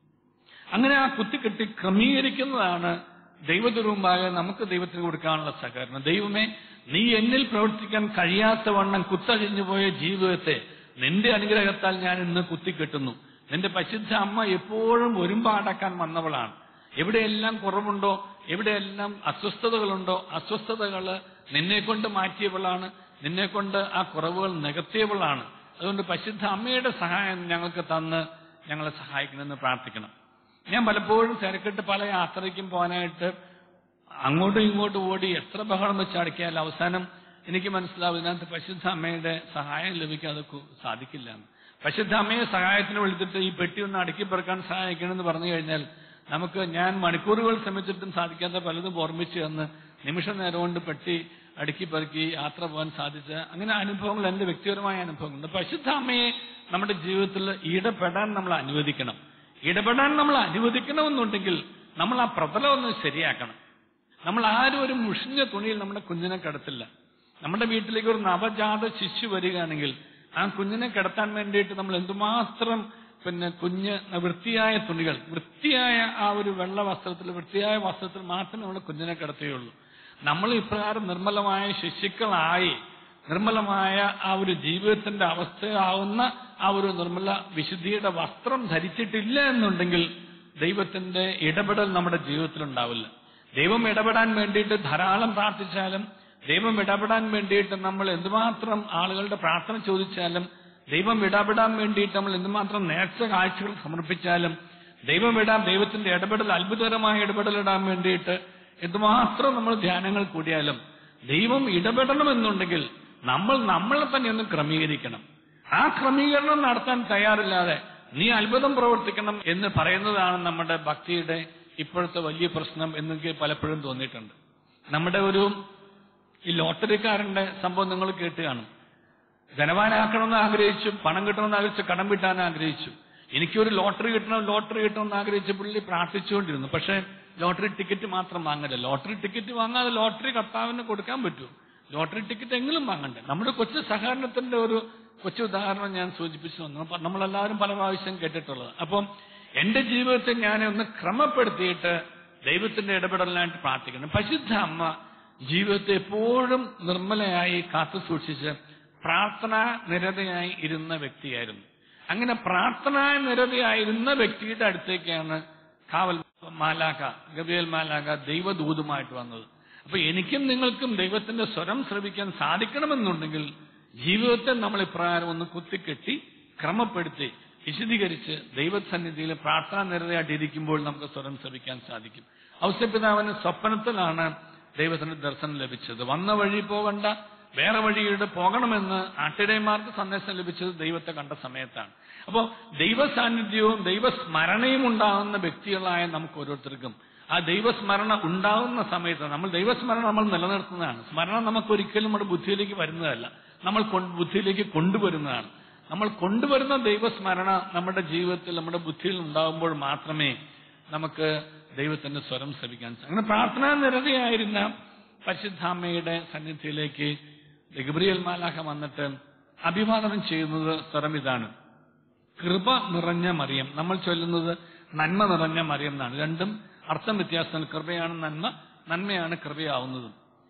അങ്ങനെ ആ കുത്തിക്കെട്ടി ക്രമീകരിക്കുന്നതാണ് ദൈവത്തിനുമുമ്പാകെ നമുക്ക് ദൈവത്തിന് കൊടുക്കാനുള്ള സഹകരണം. ദൈവമേ, നീ എന്നിൽ പ്രവർത്തിക്കാൻ കഴിയാത്ത വണ്ണം കുത്തഴിഞ്ഞു പോയ ജീവിതത്തെ നിന്റെ അനുഗ്രഹത്താൽ ഞാൻ ഇന്ന് കുത്തിക്കെട്ടുന്നു. നിന്റെ പരിശുദ്ധ അമ്മ എപ്പോഴും ഒരുമ്പാടക്കാൻ വന്നവളാണ്. എവിടെയെല്ലാം കുറവുണ്ടോ, എവിടെയെല്ലാം അസ്വസ്ഥതകളുണ്ടോ, അസ്വസ്ഥതകൾ നിന്നെ കൊണ്ട് മാറ്റിയവളാണ്. നിന്നെ കൊണ്ട് ആ കുറവുകൾ നികത്തിയവളാണ്. അതുകൊണ്ട് പരിശുദ്ധ അമ്മയുടെ സഹായം ഞങ്ങൾക്ക് തന്ന് ഞങ്ങളെ സഹായിക്കണമെന്ന് പ്രാർത്ഥിക്കണം. ഞാൻ പലപ്പോഴും തിരക്കിട്ട് പല യാത്രയ്ക്കും പോകാനായിട്ട് അങ്ങോട്ടും ഇങ്ങോട്ടും ഓടി എത്ര ബഹളം വെച്ച് അടക്കിയാൽ അവസാനം എനിക്ക് മനസ്സിലാവും ഇതിനകത്ത് പരിശുദ്ധ അമ്മയുടെ സഹായം ലഭിക്കാതെ സാധിക്കില്ല. പരിശുദ്ധ അമ്മയെ സഹായത്തിന് വിളിച്ചിട്ട് ഈ പെട്ടി ഒന്ന് അടുക്കി പെറുക്കാൻ സഹായിക്കണമെന്ന് പറഞ്ഞു കഴിഞ്ഞാൽ നമുക്ക് ഞാൻ മണിക്കൂറുകൾ ശ്രമിച്ചിട്ടും സാധിക്കാത്ത പലതും ഓർമ്മിച്ച് തന്ന് നിമിഷ നേരം കൊണ്ട് പെട്ടി അടുക്കി പെറുക്കി യാത്ര പോകാൻ സാധിച്ച അങ്ങനെ അനുഭവങ്ങൾ എന്റെ വ്യക്തിപരമായ അനുഭവങ്ങളുണ്ട്. പരിശുദ്ധ അമ്മയെ നമ്മുടെ ജീവിതത്തിൽ ഇടപെടാൻ നമ്മൾ അനുവദിക്കണം. ഇടപെടാൻ നമ്മൾ അനുവദിക്കണമെന്നുണ്ടെങ്കിൽ നമ്മൾ ആ പ്രതലം ഒന്ന് ശരിയാക്കണം. നമ്മൾ ആരും ഒരു മുഷിഞ്ഞ തുണിയിൽ നമ്മുടെ കുഞ്ഞിനെ കിടത്തില്ല. നമ്മുടെ വീട്ടിലേക്ക് ഒരു നവജാത ശിശു വരികയാണെങ്കിൽ ആ കുഞ്ഞിനെ കിടത്താൻ വേണ്ടിയിട്ട് നമ്മൾ എന്തുമാത്രം പിന്നെ കുഞ്ഞ് വൃത്തിയായ തുണികൾ, വൃത്തിയായ ആ ഒരു വെള്ള വസ്ത്രത്തിൽ, വൃത്തിയായ വസ്ത്രത്തിൽ മാത്രമേ നമ്മൾ കുഞ്ഞിനെ കിടത്തുകയുള്ളൂ. നമ്മൾ ഇപ്രകാരം നിർമ്മലമായ ശിശുക്കളായി നിർമ്മലമായ ആ ഒരു ജീവിതത്തിന്റെ അവസ്ഥയാവുന്ന ആ ഒരു നിർമ്മല വിശുദ്ധിയുടെ വസ്ത്രം ധരിച്ചിട്ടില്ല എന്നുണ്ടെങ്കിൽ ദൈവത്തിന്റെ ഇടപെടൽ നമ്മുടെ ജീവിതത്തിൽ ഉണ്ടാവില്ല. ദൈവം ഇടപെടാൻ വേണ്ടിയിട്ട് ധാരാളം പ്രാർത്ഥിച്ചാലും, ദൈവം ഇടപെടാൻ വേണ്ടിയിട്ട് നമ്മൾ എന്തുമാത്രം ആളുകളുടെ പ്രാർത്ഥന ചോദിച്ചാലും, ദൈവം ഇടപെടാൻ വേണ്ടിയിട്ട് നമ്മൾ എന്തുമാത്രം നേർച്ച കാഴ്ചകൾ സമർപ്പിച്ചാലും, ദൈവം ഇടാൻ ദൈവത്തിന്റെ ഇടപെടൽ അത്ഭുതകരമായ ഇടപെടൽ ഇടാൻ വേണ്ടിയിട്ട് എന്തുമാത്രം നമ്മൾ ധ്യാനങ്ങൾ കൂടിയാലും, ദൈവം ഇടപെടണമെന്നുണ്ടെങ്കിൽ നമ്മൾ നമ്മളെ തന്നെ ഒന്ന് ക്രമീകരിക്കണം. ആ ക്രമീകരണം നടത്താൻ തയ്യാറില്ലാതെ നീ അത്ഭുതം പ്രവർത്തിക്കണം എന്ന് പറയുന്നതാണ് നമ്മുടെ ഭക്തിയുടെ ഇപ്പോഴത്തെ വലിയ പ്രശ്നം എന്നെനിക്ക് പലപ്പോഴും തോന്നിയിട്ടുണ്ട്. നമ്മുടെ ഒരു ഈ ലോട്ടറിക്കാരന്റെ സംഭവം നിങ്ങൾ കേട്ട് കാണും. ധനവാനാക്കണമെന്ന് ആഗ്രഹിച്ചു, പണം കിട്ടണമെന്ന് ആഗ്രഹിച്ചു, കടം വിട്ടാൻ ആഗ്രഹിച്ചു. എനിക്കൊരു ലോട്ടറി കിട്ടണം ലോട്ടറി കിട്ടണമെന്ന് ആഗ്രഹിച്ച് പുള്ളി പ്രാർത്ഥിച്ചുകൊണ്ടിരുന്നു. പക്ഷെ ലോട്ടറി ടിക്കറ്റ് മാത്രം വാങ്ങണ്ട. ലോട്ടറി ടിക്കറ്റ് വാങ്ങാതെ ലോട്ടറി കർത്താവിന് കൊടുക്കാൻ പറ്റൂ. ലോട്ടറി ടിക്കറ്റ് എങ്കിലും വാങ്ങണ്ടേ. നമ്മുടെ കൊച്ചു സഹകരണത്തിന്റെ ഒരു കൊച്ചു ഉദാഹരണം ഞാൻ സൂചിപ്പിച്ചു വന്നു. നമ്മളെല്ലാവരും പല പ്രാവശ്യം കേട്ടിട്ടുള്ളത്. അപ്പം എന്റെ ജീവിതത്തെ ഞാൻ ഒന്ന് ക്രമപ്പെടുത്തിയിട്ട് ദൈവത്തിന്റെ ഇടപെടലിനായിട്ട് പ്രാർത്ഥിക്കണം. പരിശുദ്ധ അമ്മ ജീവിതത്തെ എപ്പോഴും നിർമ്മലയായി കാത്തു സൂക്ഷിച്ച് പ്രാർത്ഥനാ നിരതയായി ഇരുന്ന വ്യക്തിയായിരുന്നു. അങ്ങനെ പ്രാർത്ഥനാ നിരതയായിരുന്ന വ്യക്തിയുടെ അടുത്തേക്കാണ് കാവൽ മാലാഖ, ഗബ്രിയേൽ മാലാഖ ദൈവദൂതുമായിട്ട് വന്നത്. അപ്പൊ എനിക്കും നിങ്ങൾക്കും ദൈവത്തിന്റെ സ്വരം ശ്രവിക്കാൻ സാധിക്കണമെന്നുണ്ടെങ്കിൽ ജീവിതത്തെ നമ്മൾ ഇപ്രകാരം ഒന്ന് കുത്തിക്കെട്ടി ക്രമപ്പെടുത്തി വിശദീകരിച്ച് ദൈവസന്നിധിയിൽ പ്രാർത്ഥനാ നിരതയായിട്ട് ഇരിക്കുമ്പോൾ നമുക്ക് സ്വരം ശ്രവിക്കാൻ സാധിക്കും. ഔസേപ്പിതാവിന് സ്വപ്നത്തിലാണ് ദൈവത്തിന്റെ ദർശനം ലഭിച്ചത്. വന്ന വഴി പോകണ്ട, വേറെ വഴിയുടെ പോകണമെന്ന് ആട്ടിടയന്മാർക്ക് സന്ദേശം ലഭിച്ചത് ദൈവത്തെ കണ്ട സമയത്താണ്. അപ്പോൾ ദൈവ സാന്നിധ്യവും ദൈവസ്മരണയും ഉണ്ടാകുന്ന വ്യക്തികളായ നമുക്ക് ഓരോരുത്തർക്കും ആ ദൈവസ്മരണ ഉണ്ടാകുന്ന സമയത്ത് നമ്മൾ ദൈവസ്മരണ നമ്മൾ നിലനിർത്തുന്നതാണ്. സ്മരണ നമുക്ക് ഒരിക്കലും നമ്മുടെ ബുദ്ധിയിലേക്ക് വരുന്നതല്ല, നമ്മൾ ബുദ്ധിയിലേക്ക് കൊണ്ടുവരുന്നതാണ്. നമ്മൾ കൊണ്ടുവരുന്ന ദൈവസ്മരണ നമ്മുടെ ജീവിതത്തിൽ നമ്മുടെ ബുദ്ധിയിൽ ഉണ്ടാകുമ്പോൾ മാത്രമേ നമുക്ക് ദൈവത്തിന്റെ സ്വരം ശ്രവിക്കാൻ സാധിക്കും. അങ്ങനെ പ്രാർത്ഥനാ നിരതയായിരുന്ന പരിശുദ്ധാമ്മയുടെ സന്നിധിയിലേക്ക് ഗബ്രിയേൽ മാലാഖ വന്നിട്ട് അഭിവാദനം ചെയ്യുന്നത് സ്വരം ഇതാണ്: കൃപ നിറഞ്ഞ മറിയം. നമ്മൾ ചൊല്ലുന്നത് നന്മ നിറഞ്ഞ മറിയം എന്നാണ്. രണ്ടും അർത്ഥം വ്യത്യാസമാണ്. കൃപയാണ് നന്മ, നന്മയാണ് കൃപയാവുന്നത്.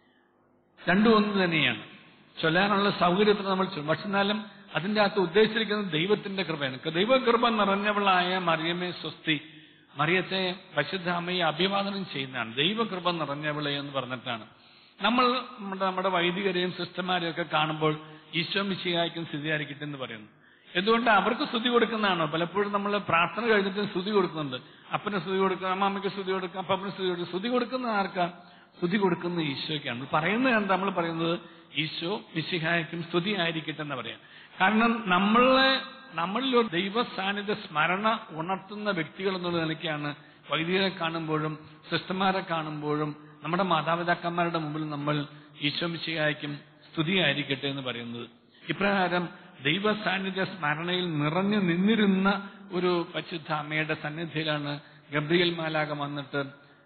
രണ്ടും ഒന്ന് തന്നെയാണ്. ചൊല്ലാനുള്ള സൗകര്യത്തിന് നമ്മൾ ചൊല്ലും. പക്ഷെ എന്നാലും അതിന്റെ അകത്ത് ഉദ്ദേശിച്ചിരിക്കുന്നത് ദൈവത്തിന്റെ കൃപയാണ്. ദൈവകൃപ നിറഞ്ഞവളായ മറിയമേ സ്വസ്തി. മറിയത്തെ പരിശുദ്ധ അമ്മയെ അഭിവാദനം ചെയ്യുന്നതാണ്. ദൈവകൃപ നിറഞ്ഞവളെ എന്ന് പറഞ്ഞിട്ടാണ്. നമ്മൾ നമ്മുടെ നമ്മുടെ വൈദികരെയും സിസ്റ്റർമാരെയും ഒക്കെ കാണുമ്പോൾ ഈശോ മിശിഹായ്ക്കും സ്തുതിയായിരിക്കട്ടെ എന്ന് പറയുന്നു. എന്തുകൊണ്ട്? അവർക്ക് സ്തുതി കൊടുക്കുന്നതാണോ? പലപ്പോഴും നമ്മൾ പ്രാർത്ഥന കഴിഞ്ഞിട്ട് സ്തുതി കൊടുക്കുന്നുണ്ട്. അപ്പന് സ്തുതി കൊടുക്കുക, അമ്മാമ്മയ്ക്ക് സ്തുതി കൊടുക്കുക, അപ്പന് സ്തുതി കൊടുക്കുക. സ്തുതി കൊടുക്കുന്ന ആർക്കാ? സ്തുതി കൊടുക്കുന്ന ഈശോയ്ക്കാണ്. പറയുന്നത് എന്താ? നമ്മൾ പറയുന്നത് ഈശോ മിശിഹായ്ക്കും സ്തുതി ആയിരിക്കട്ടെ എന്ന് പറയാം. കാരണം നമ്മളെ നമ്മളിൽ ഒരു ദൈവ സാന്നിധ്യ സ്മരണ ഉണർത്തുന്ന വ്യക്തികൾ എന്നുള്ള നിലയ്ക്കാണ് വൈദികരെ കാണുമ്പോഴും സിസ്റ്റർമാരെ കാണുമ്പോഴും നമ്മുടെ മാതാപിതാക്കന്മാരുടെ മുമ്പിൽ നമ്മൾ ഈശോ മിശിഹായ്ക്കും സ്തുതി ആയിരിക്കട്ടെ എന്ന് പറയുന്നത്. ഇപ്രകാരം ദൈവ സാന്നിധ്യ സ്മരണയിൽ നിറഞ്ഞു നിന്നിരുന്ന ഒരു പരിശുദ്ധ അമ്മയുടെ സന്നിധിയിലാണ് ഗബ്രിയേൽ മാലാഖ വന്നിട്ട്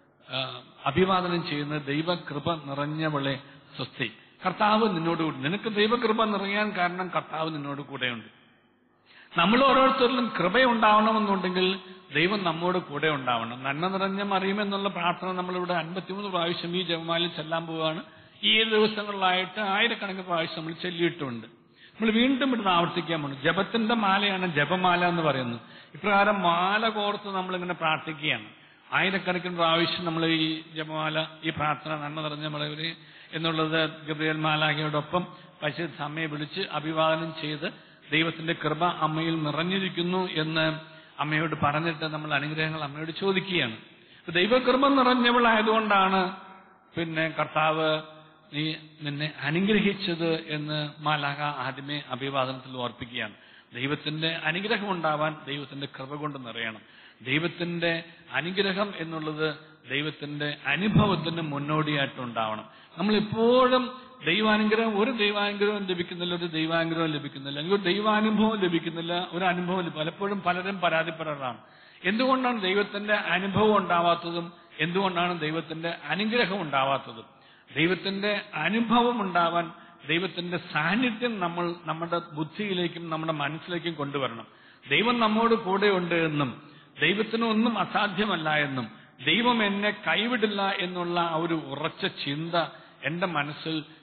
അഭിവാദനം ചെയ്യുന്നത്: ദൈവകൃപ നിറഞ്ഞവളെ സ്വസ്തി. കർത്താവ് നിന്നോട് കൂടി. നിനക്ക് ദൈവകൃപ നിറയാൻ കാരണം കർത്താവ് നിന്നോട് കൂടെയുണ്ട്. നമ്മൾ ഓരോരുത്തരിലും കൃപയുണ്ടാവണമെന്നുണ്ടെങ്കിൽ ദൈവം നമ്മോട് കൂടെ ഉണ്ടാവണം. നന്മ നിറഞ്ഞ മറിയുമെന്നുള്ള പ്രാർത്ഥന നമ്മളിവിടെ അൻപത്തിമൂന്ന് പ്രാവശ്യം ഈ ജപമാലയിൽ ചെല്ലാൻ പോവുകയാണ്. ഈ ഏഴ് ദിവസങ്ങളിലായിട്ട് ആയിരക്കണക്കിന് പ്രാവശ്യം നമ്മൾ ചൊല്ലിയിട്ടുണ്ട്. നമ്മൾ വീണ്ടും ഇവിടുന്ന് ആവർത്തിക്കാൻ പോകുന്നു. ജപത്തിന്റെ മാലയാണ് ജപമാല എന്ന് പറയുന്നത്. ഇപ്രകാരം മാല കോർത്ത് നമ്മളിങ്ങനെ പ്രാർത്ഥിക്കുകയാണ്. ആയിരക്കണക്കിന് പ്രാവശ്യം നമ്മൾ ഈ ജപമാല, ഈ പ്രാർത്ഥന നന്മ നിറഞ്ഞ മറിയമേ എന്നുള്ളത് ഗബ്രിയേൽ മാലാഖയോടൊപ്പം പരിശുദ്ധ അമ്മയെ വിളിച്ച് അഭിവാദനം ചെയ്ത് ദൈവത്തിന്റെ കൃപ അമ്മയിൽ നിറഞ്ഞിരിക്കുന്നു എന്ന് അമ്മയോട് പറഞ്ഞിട്ട് നമ്മൾ അനുഗ്രഹങ്ങൾ അമ്മയോട് ചോദിക്കുകയാണ്. ദൈവകൃപ നിറഞ്ഞവളായതുകൊണ്ടാണ് പിന്നെ കർത്താവ് നീ നിന്നെ അനുഗ്രഹിച്ചത് എന്ന് മാലാഖ ആദ്യമേ അഭിവാദനത്തിൽ ഓർപ്പിക്കുകയാണ്. ദൈവത്തിന്റെ അനുഗ്രഹം ഉണ്ടാവാൻ ദൈവത്തിന്റെ കൃപ കൊണ്ട് നിറയണം. ദൈവത്തിന്റെ അനുഗ്രഹം എന്നുള്ളത് ദൈവത്തിന്റെ അനുഭവത്തിന് മുന്നോടിയായിട്ടുണ്ടാവണം. നമ്മളെപ്പോഴും ദൈവാനുഗ്രഹം ഒരു ദൈവാനുഗ്രഹം ലഭിക്കുന്നില്ല, ഒരു ദൈവാനുഗ്രഹം ലഭിക്കുന്നില്ല, അല്ലെങ്കിൽ ഒരു ദൈവാനുഭവം ലഭിക്കുന്നില്ല, ഒരു അനുഭവം. പലപ്പോഴും പലരും പരാതിപ്പെടാറാണ്. എന്തുകൊണ്ടാണ് ദൈവത്തിന്റെ അനുഭവം ഉണ്ടാവാത്തതും എന്തുകൊണ്ടാണ് ദൈവത്തിന്റെ അനുഗ്രഹം ഉണ്ടാവാത്തതും? ദൈവത്തിന്റെ അനുഭവം ഉണ്ടാവാൻ ദൈവത്തിന്റെ സാന്നിധ്യം നമ്മൾ നമ്മുടെ ബുദ്ധിയിലേക്കും നമ്മുടെ മനസ്സിലേക്കും കൊണ്ടുവരണം. ദൈവം നമ്മോട് കൂടെയുണ്ട് എന്നും ദൈവത്തിന് ഒന്നും അസാധ്യമല്ല എന്നും ദൈവം എന്നെ കൈവിടില്ല എന്നുള്ള ആ ഒരു ഉറച്ച ചിന്ത എന്റെ മനസ്സിൽ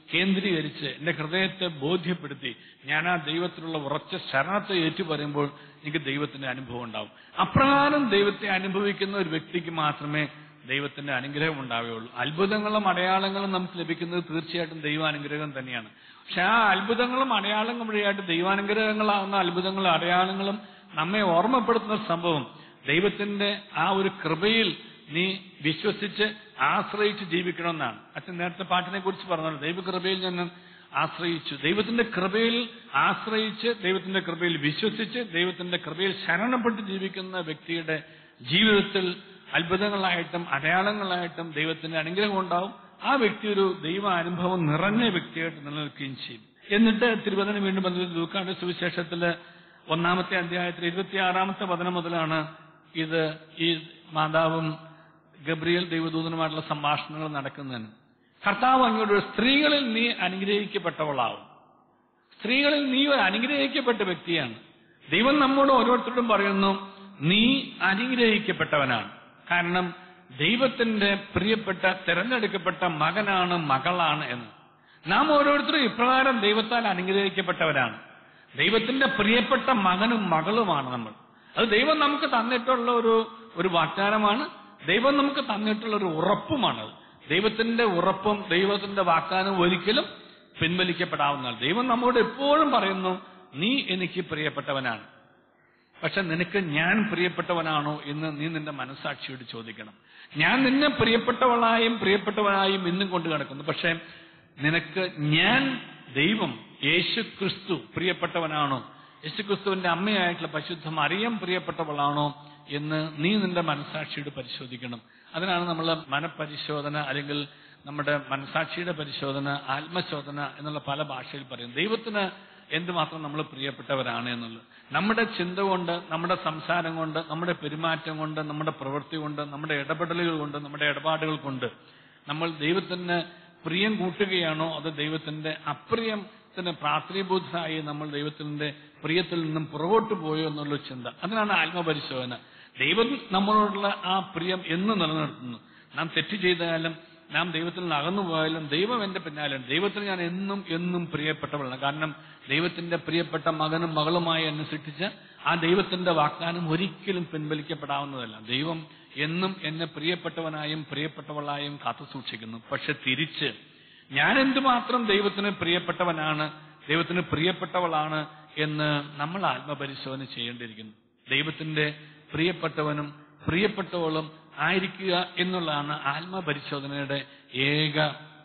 കേന്ദ്രീകരിച്ച് എന്റെ ഹൃദയത്തെ ബോധ്യപ്പെടുത്തി ഞാൻ ആ ദൈവത്തിലുള്ള ഉറച്ച ശരണത്തെ ഏറ്റു പറയുമ്പോൾ എനിക്ക് ദൈവത്തിന്റെ അനുഭവം ഉണ്ടാവും. അപ്രകാരം ദൈവത്തെ അനുഭവിക്കുന്ന ഒരു വ്യക്തിക്ക് മാത്രമേ ദൈവത്തിന്റെ അനുഗ്രഹം ഉണ്ടാവുകയുള്ളൂ. അത്ഭുതങ്ങളും അടയാളങ്ങളും നമുക്ക് ലഭിക്കുന്നത് തീർച്ചയായിട്ടും ദൈവാനുഗ്രഹം തന്നെയാണ്. പക്ഷെ ആ അത്ഭുതങ്ങളും അടയാളങ്ങളും വഴിയായിട്ട് ദൈവാനുഗ്രഹങ്ങളാകുന്ന അത്ഭുതങ്ങളും അടയാളങ്ങളും നമ്മെ ഓർമ്മപ്പെടുത്തുന്ന സംഭവം ദൈവത്തിന്റെ ആ ഒരു കൃപയിൽ നീ വിശ്വസിച്ച് ആശ്രയിച്ച് ജീവിക്കണമെന്നാണ്. അച്ഛൻ നേരത്തെ പാട്ടിനെ കുറിച്ച് പറഞ്ഞത് ദൈവകൃപയിൽ ഞാൻ ആശ്രയിച്ചു. ദൈവത്തിന്റെ കൃപയിൽ ആശ്രയിച്ച് ദൈവത്തിന്റെ കൃപയിൽ വിശ്വസിച്ച് ദൈവത്തിന്റെ കൃപയിൽ ശരണപ്പെട്ട് ജീവിക്കുന്ന വ്യക്തിയുടെ ജീവിതത്തിൽ അത്ഭുതങ്ങളായിട്ടും അടയാളങ്ങളായിട്ടും ദൈവത്തിന്റെ അനുഗ്രഹം ഉണ്ടാവും. ആ വ്യക്തി ഒരു ദൈവ അനുഭവം നിറഞ്ഞ വ്യക്തിയായിട്ട് നിലനിൽക്കുകയും ചെയ്യും. എന്നിട്ട് തിരുവചനം വീണ്ടും ബന്ധത്തിൽ ലൂക്കായുടെ സുവിശേഷത്തില് ഒന്നാമത്തെ അധ്യായത്തിൽ ഇരുപത്തിയാറാമത്തെ വചനം മുതലാണ് ഇത് ഈ മാതാവും ഗബ്രിയേൽ ദൈവദൂതനുമായിട്ടുള്ള സംഭാഷണങ്ങൾ നടക്കുന്നതിന്. കർത്താവ് അങ്ങോട്ട് സ്ത്രീകളിൽ നീ അനുഗ്രഹിക്കപ്പെട്ടവളാവും. സ്ത്രീകളിൽ നീ ഒരു അനുഗ്രഹിക്കപ്പെട്ട വ്യക്തിയാണ്. ദൈവം നമ്മോട് ഓരോരുത്തരോടും പറയുന്നു നീ അനുഗ്രഹിക്കപ്പെട്ടവനാണ്. കാരണം ദൈവത്തിന്റെ പ്രിയപ്പെട്ട തെരഞ്ഞെടുക്കപ്പെട്ട മകനാണ് മകളാണ് എന്ന്. നാം ഓരോരുത്തരും ഇപ്രകാരം ദൈവത്താൽ അനുഗ്രഹിക്കപ്പെട്ടവരാണ്. ദൈവത്തിന്റെ പ്രിയപ്പെട്ട മകനും മകളുമാണ് നമ്മൾ. അത് ദൈവം നമുക്ക് തന്നിട്ടുള്ള ഒരു ഒരു വാഗ്ദാനമാണ്. ദൈവം നമുക്ക് തന്നിട്ടുള്ള ഒരു ഉറപ്പുമാണത്. ദൈവത്തിന്റെ ഉറപ്പും ദൈവത്തിന്റെ വാഗ്ദാനവും ഒരിക്കലും പിൻവലിക്കപ്പെടാവുന്നതാണ്. ദൈവം നമ്മോട് എപ്പോഴും പറയുന്നു നീ എനിക്ക് പ്രിയപ്പെട്ടവനാണ്. പക്ഷെ നിനക്ക് ഞാൻ പ്രിയപ്പെട്ടവനാണോ എന്ന് നീ നിന്റെ മനസ്സാക്ഷിയോട് ചോദിക്കണം. ഞാൻ നിന്നെ പ്രിയപ്പെട്ടവളായും പ്രിയപ്പെട്ടവനായും ഇന്നും കൊണ്ട് കിടക്കുന്നു. പക്ഷെ നിനക്ക് ഞാൻ ദൈവം യേശു ക്രിസ്തു പ്രിയപ്പെട്ടവനാണോ, യേശു ക്രിസ്തുവിന്റെ അമ്മയായിട്ടുള്ള പരിശുദ്ധ മറിയം പ്രിയപ്പെട്ടവളാണോ എന്ന് നീ നിന്റെ മനസ്സാക്ഷിയോട് പരിശോധിക്കണം. അതിനാണ് നമ്മൾ മനപരിശോധന അല്ലെങ്കിൽ നമ്മുടെ മനസ്സാക്ഷിയുടെ പരിശോധന, ആത്മശോധന എന്നുള്ള പല ഭാഷയിൽ പറയും. ദൈവത്തിന് എന്തുമാത്രം നമ്മൾ പ്രിയപ്പെട്ടവരാണ് എന്നുള്ളത് നമ്മുടെ ചിന്ത കൊണ്ട്, നമ്മുടെ സംസാരം കൊണ്ട്, നമ്മുടെ പെരുമാറ്റം കൊണ്ട്, നമ്മുടെ പ്രവൃത്തി കൊണ്ട്, നമ്മുടെ ഇടപെടലുകൾ കൊണ്ട്, നമ്മുടെ ഇടപാടുകൾ കൊണ്ട് നമ്മൾ ദൈവത്തിന് പ്രിയം കൂട്ടുകയാണോ അതോ ദൈവത്തിന്റെ അപ്രിയത്തിന് പ്രാർത്ഥനീഭൂതരായി നമ്മൾ ദൈവത്തിന്റെ പ്രിയത്തിൽ നിന്നും പുറകോട്ട് പോയോ എന്നുള്ള ചിന്ത. അതിനാണ് ആത്മപരിശോധന. ദൈവം നമ്മളോടുള്ള ആ പ്രിയം എന്ന് നിലനിർത്തുന്നു. നാം തെറ്റ് ചെയ്താലും നാം ദൈവത്തിൽ നിന്ന് അകന്നു പോയാലും ദൈവം എന്റെ പിന്നാലെയാണ്. ദൈവത്തിന് ഞാൻ എന്നും എന്നും പ്രിയപ്പെട്ടവളാണ്. കാരണം ദൈവത്തിന്റെ പ്രിയപ്പെട്ട മകനും മകളുമായി എന്നെ സൃഷ്ടിച്ച ആ ദൈവത്തിന്റെ വാഗ്ദാനം ഒരിക്കലും പിൻവലിക്കപ്പെടാവുന്നതല്ല. ദൈവം എന്നും എന്നെ പ്രിയപ്പെട്ടവനായും പ്രിയപ്പെട്ടവളായും കാത്തു സൂക്ഷിക്കുന്നു. പക്ഷെ തിരിച്ച് ഞാൻ എന്തുമാത്രം ദൈവത്തിന് പ്രിയപ്പെട്ടവനാണ്, ദൈവത്തിന് പ്രിയപ്പെട്ടവളാണ് എന്ന് നമ്മൾ ആത്മപരിശോധന ചെയ്യേണ്ടിയിരിക്കുന്നു. ദൈവത്തിന്റെ പ്രിയപ്പെട്ടവനും പ്രിയപ്പെട്ടവളും ആയിരിക്കുക എന്നുള്ളതാണ് ആത്മപരിശോധനയുടെ ഏക